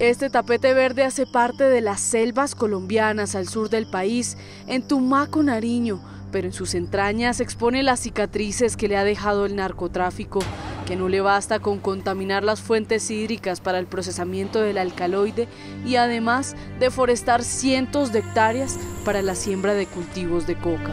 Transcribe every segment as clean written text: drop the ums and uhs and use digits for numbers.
Este tapete verde hace parte de las selvas colombianas al sur del país, en Tumaco, Nariño, pero en sus entrañas expone las cicatrices que le ha dejado el narcotráfico, que no le basta con contaminar las fuentes hídricas para el procesamiento del alcaloide y además deforestar cientos de hectáreas para la siembra de cultivos de coca.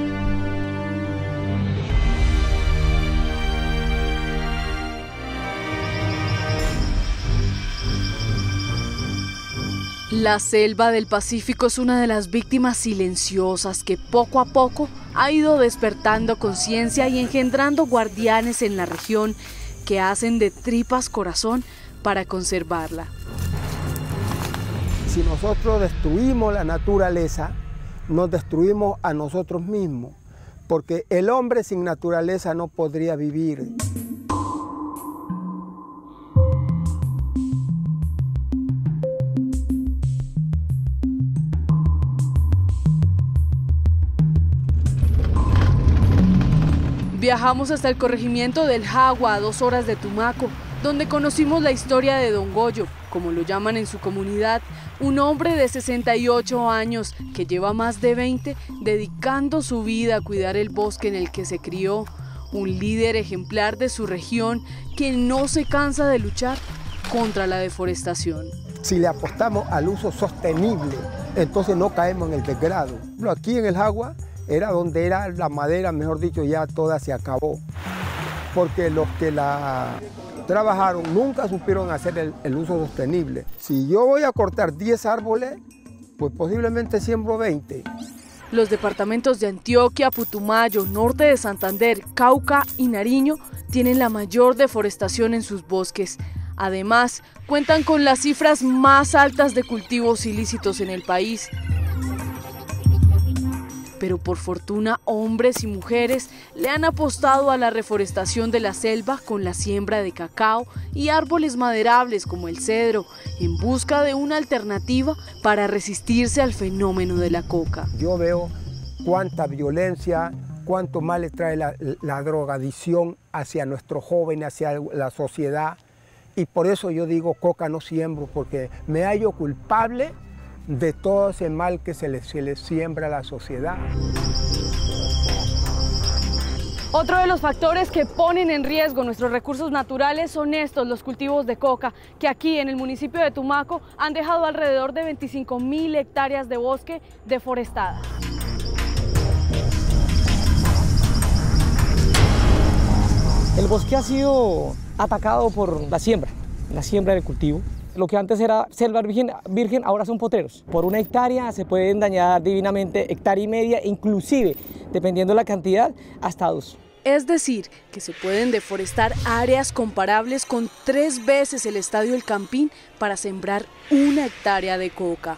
La selva del Pacífico es una de las víctimas silenciosas que poco a poco ha ido despertando conciencia y engendrando guardianes en la región que hacen de tripas corazón para conservarla. Si nosotros destruimos la naturaleza, nos destruimos a nosotros mismos, porque el hombre sin naturaleza no podría vivir. Viajamos hasta el corregimiento del Jagua, a 2 horas de Tumaco, donde conocimos la historia de Don Goyo, como lo llaman en su comunidad, un hombre de 68 años que lleva más de 20 dedicando su vida a cuidar el bosque en el que se crió, un líder ejemplar de su región que no se cansa de luchar contra la deforestación. Si le apostamos al uso sostenible, entonces no caemos en el degrado. Aquí en el Jagua era donde era la madera, mejor dicho, ya toda se acabó, porque los que la trabajaron nunca supieron hacer el uso sostenible. Si yo voy a cortar 10 árboles, pues posiblemente siembro 20. Los departamentos de Antioquia, Putumayo, norte de Santander, Cauca y Nariño tienen la mayor deforestación en sus bosques. Además, cuentan con las cifras más altas de cultivos ilícitos en el país. Pero por fortuna, hombres y mujeres le han apostado a la reforestación de la selva con la siembra de cacao y árboles maderables como el cedro, en busca de una alternativa para resistirse al fenómeno de la coca. Yo veo cuánta violencia, cuánto mal le trae la drogadicción hacia nuestros jóvenes, hacia la sociedad. Y por eso yo digo, coca no siembro, porque me hallo culpable de todo ese mal que se le siembra a la sociedad. Otro de los factores que ponen en riesgo nuestros recursos naturales son estos, los cultivos de coca, que aquí en el municipio de Tumaco han dejado alrededor de 25.000 hectáreas de bosque deforestadas. El bosque ha sido atacado por la siembra del cultivo. Lo que antes era selva virgen, ahora son potreros. Por 1 hectárea se pueden dañar divinamente 1,5 hectáreas, inclusive, dependiendo de la cantidad, hasta 2. Es decir, que se pueden deforestar áreas comparables con 3 veces el estadio El Campín para sembrar 1 hectárea de coca.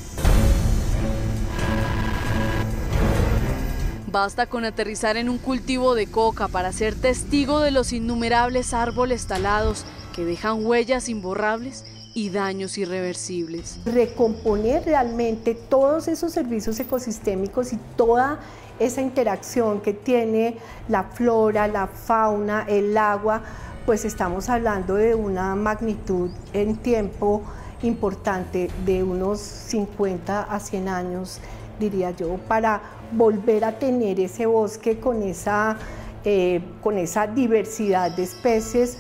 Basta con aterrizar en un cultivo de coca para ser testigo de los innumerables árboles talados que dejan huellas imborrables y daños irreversibles. Recomponer realmente todos esos servicios ecosistémicos y toda esa interacción que tiene la flora, la fauna, el agua, pues estamos hablando de una magnitud en tiempo importante, de unos 50 a 100 años, diría yo, para volver a tener ese bosque con esa diversidad de especies.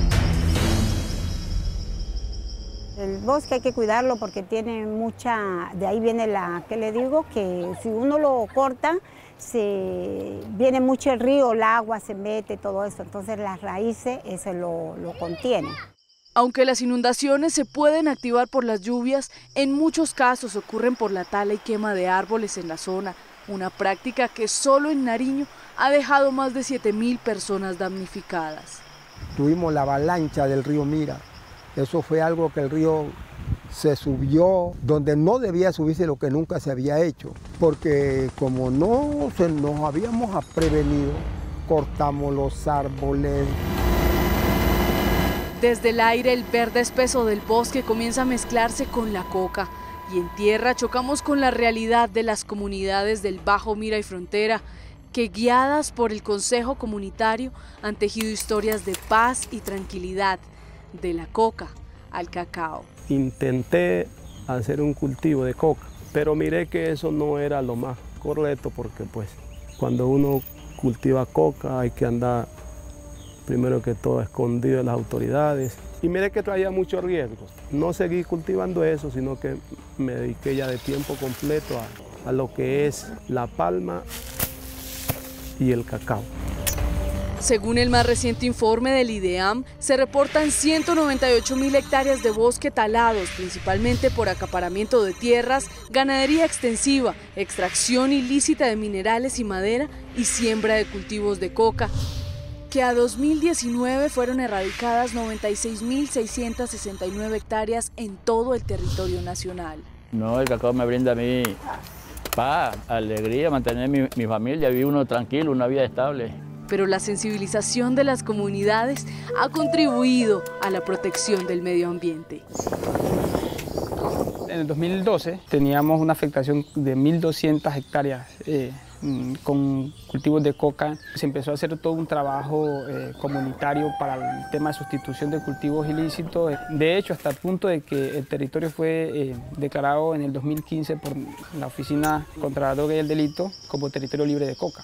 El bosque hay que cuidarlo porque tiene mucha, de ahí viene que le digo, que si uno lo corta, viene mucho el río, el agua se mete, todo eso, entonces las raíces eso lo contienen. Aunque las inundaciones se pueden activar por las lluvias, en muchos casos ocurren por la tala y quema de árboles en la zona, una práctica que solo en Nariño ha dejado más de 7.000 personas damnificadas. Tuvimos la avalancha del río Mira. Eso fue algo que el río se subió donde no debía subirse, lo que nunca se había hecho, porque como no nos habíamos prevenido, cortamos los árboles. Desde el aire, el verde espeso del bosque comienza a mezclarse con la coca, y en tierra chocamos con la realidad de las comunidades del Bajo Mira y Frontera, que guiadas por el Consejo Comunitario han tejido historias de paz y tranquilidad, de la coca al cacao. Intenté hacer un cultivo de coca, pero miré que eso no era lo más correcto porque pues cuando uno cultiva coca hay que andar primero que todo escondido de las autoridades y miré que traía muchos riesgos. No seguí cultivando eso, sino que me dediqué ya de tiempo completo a lo que es la palma y el cacao. Según el más reciente informe del IDEAM, se reportan 198.000 hectáreas de bosque talados, principalmente por acaparamiento de tierras, ganadería extensiva, extracción ilícita de minerales y madera y siembra de cultivos de coca, que a 2019 fueron erradicadas 96.669 hectáreas en todo el territorio nacional. No, el cacao me brinda a mí paz, alegría, mantener mi familia, vivir uno tranquilo, una vida estable. Pero la sensibilización de las comunidades ha contribuido a la protección del medio ambiente. En el 2012 teníamos una afectación de 1.200 hectáreas con cultivos de coca. Se empezó a hacer todo un trabajo comunitario para el tema de sustitución de cultivos ilícitos. De hecho, hasta el punto de que el territorio fue declarado en el 2015 por la Oficina contra la Droga y el Delito como territorio libre de coca.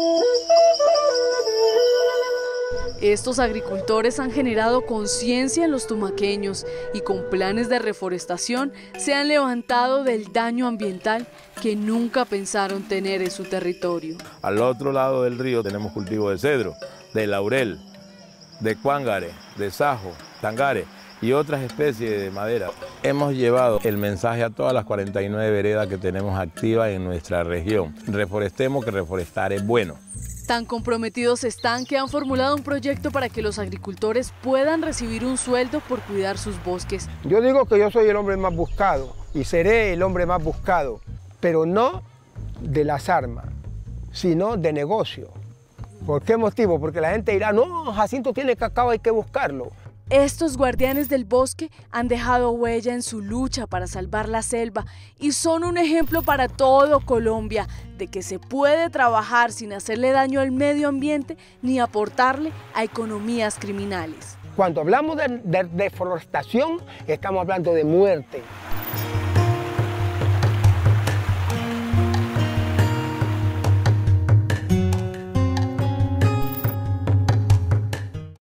Estos agricultores han generado conciencia en los tumaqueños y con planes de reforestación se han levantado del daño ambiental que nunca pensaron tener en su territorio. Al otro lado del río tenemos cultivo de cedro, de laurel, de cuángare, de sajo, tangare y otras especies de madera. Hemos llevado el mensaje a todas las 49 veredas que tenemos activas en nuestra región. Reforestemos, que reforestar es bueno. Tan comprometidos están que han formulado un proyecto para que los agricultores puedan recibir un sueldo por cuidar sus bosques. Yo digo que yo soy el hombre más buscado y seré el hombre más buscado, pero no de las armas, sino de negocio. ¿Por qué motivo? Porque la gente dirá, no, Jacinto tiene cacao, hay que buscarlo. Estos guardianes del bosque han dejado huella en su lucha para salvar la selva y son un ejemplo para todo Colombia de que se puede trabajar sin hacerle daño al medio ambiente ni aportarle a economías criminales. Cuando hablamos de deforestación, estamos hablando de muerte.